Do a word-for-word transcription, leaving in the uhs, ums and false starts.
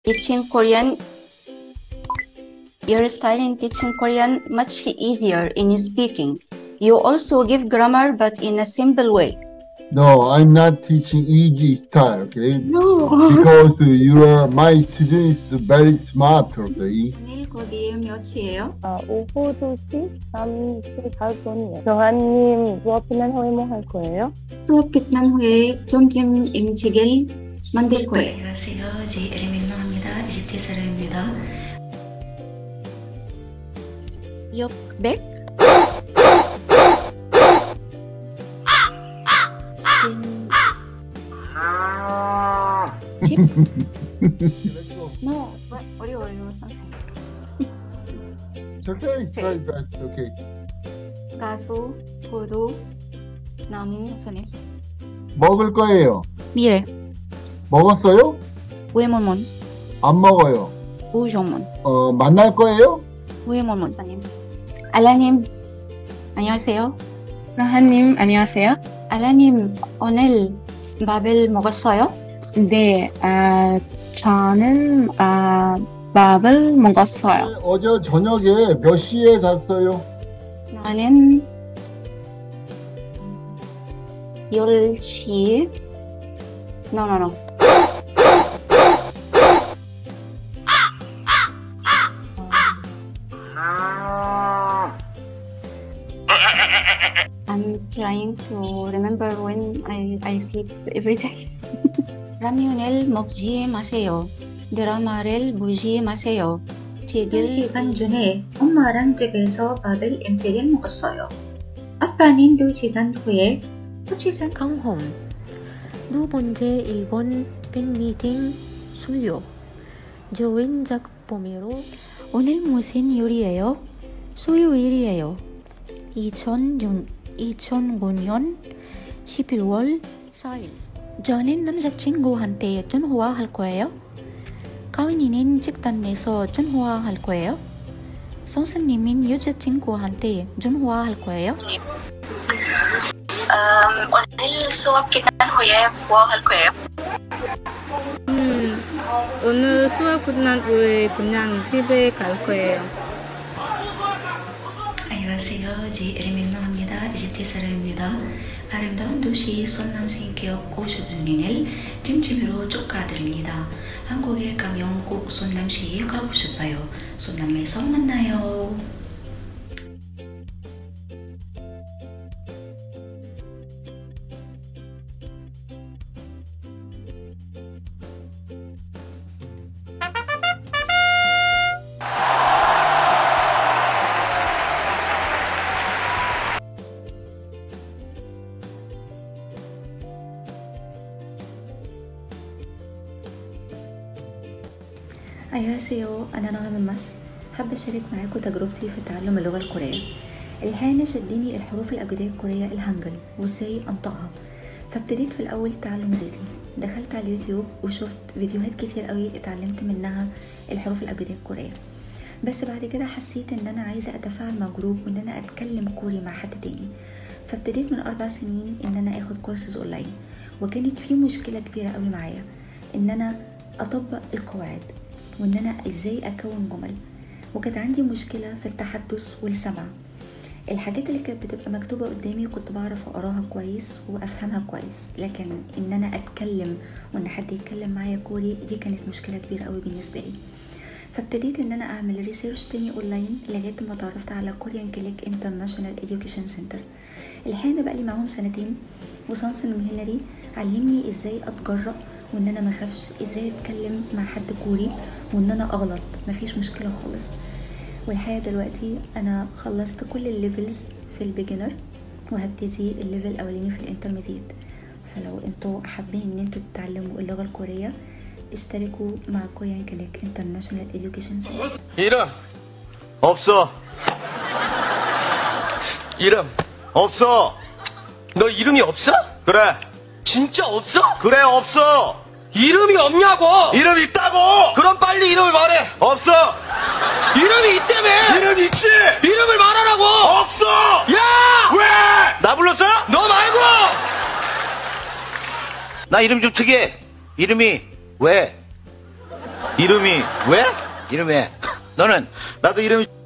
teaching Korean, your style in teaching Korean much easier in speaking. You also give grammar, but in a simple way. No, I'm not teaching easy style, okay? No. Because you are my student is very smart, okay? 오늘 거기 몇이에요? 아, 오후 두 시 삼십사 분이요. 정한님 수업 끝난 후에 뭐 할 거예요? 수업 끝난 후에 점심 음식을 만들 거예요. 안녕하세요. 제 이름이 노아입니다. 이집트 사람입니다. 역백? 집? No, what? 어려워요, 선생님. Okay, very best, okay. 가수, 포도, 나무, 선생님. 먹을 거예요. 미래, 먹었어요? 외모문, 안 먹어요. 우정문, 어, 만날 거예요? 외모문, 선생님. 알라님, 안녕하세요. 나한님 안녕하세요. 알라님, 오늘 밥을 먹었어요? 네, 아, 저는 아, 밥을 먹었어요. 어제 저녁에 몇 시에 잤어요? 나는 열 시. No, no, no. I'm trying to remember when I, I sleep every day. 라면을 먹지 마세요. 드라마를 보지 마세요. 책을 시간 전에 엄마랑 집에서 밥을 음식을 먹었어요. 아빠는 두 시간 후에 호치산 강홈 두 번째 일본 팬미팅 수요 좋은 작품으로 오늘 무슨 요리예요? 수요일이에요. 이천구 년 십일월 사일 저는 남자친구한테 전화할 거예요. 가은이는 식당에서 전화할 거예요. 선생님은 여자친구한테 전화할 거예요. 음, 오늘 수업 끝난 후에 뭐 할 거예요? 음, 오늘 수업 끝난 후에 그냥 집에 갈 거예요. 안녕하세요. 제 이름이 노아입니다. 이집트 사람입니다. 아름다운 도시 손남생기업 고수준인을 찜찜으로 축하드립니다. 한국에 가면 꼭 손남시에 가고 싶어요. 손남에서 만나요. أن녕하세요. أنا نهى من مصر. حابة أشارك معاكم تجربتي في تعلم اللغة الكورية. الحقيقة شدني الحروف الأبجدية الكورية الهانجل وإزاي أنطقها، فابتديت في الأول تعلم ذاتي. دخلت على اليوتيوب وشفت فيديوهات كتير قوي اتعلمت منها الحروف الأبجدية الكورية، بس بعد كده حسيت إن أنا عايزة أتفاعل مع جروب وإن أنا أتكلم كوري مع حد تاني، فابتديت من أربع سنين إن أنا أخد كورسز أونلاين. وكانت في مشكلة كبيرة قوي معايا إن أنا أطبق القواعد وإن أنا إزاي أكون جمل، وكانت عندي مشكلة في التحدث والسمع. الحاجات اللي كانت بتبقى مكتوبة قدامي كنت بعرف أقراها كويس وأفهمها كويس، لكن إن أنا أتكلم وإن حد يتكلم معايا كوري دي كانت مشكلة كبيرة قوي بالنسبة لي. فابتديت إن أنا أعمل ريسيرش تاني أونلاين لغاية ما تعرفت على كوريان كليك انترناشونال إديوكيشن سنتر. الحقيقة أنا بقالي معاهم سنتين، وسانسون مهنري علمني إزاي أتجرأ وإن أنا مخافش، إزاي أتكلم مع حد كوري وإن أنا أغلط مفيش مشكلة خالص. والحقيقة دلوقتي أنا خلصت كل الليفلز في البيجنر وهبتدي الليفل الأولاني في الانترميديت. فلو انتوا حابين إن انتوا تتعلموا اللغة الكورية اشتركوا مع كوريان كليك انترناشونال إديوكيشن سنتر. 이름 없어. 이름 없어. 너 이름이 없어? 그래. 진짜 없어? 그래 없어. 이름이 없냐고. 이름 있다고. 그럼 빨리 이름을 말해. 없어. 이름이 있다며. 이름 있지. 이름을 말하라고. 없어. 야. 왜? 나 불렀어요? 너 말고. 나 이름 좀 특이해. 이름이 왜? 이름이 왜? 이름이 너는 나도 이름이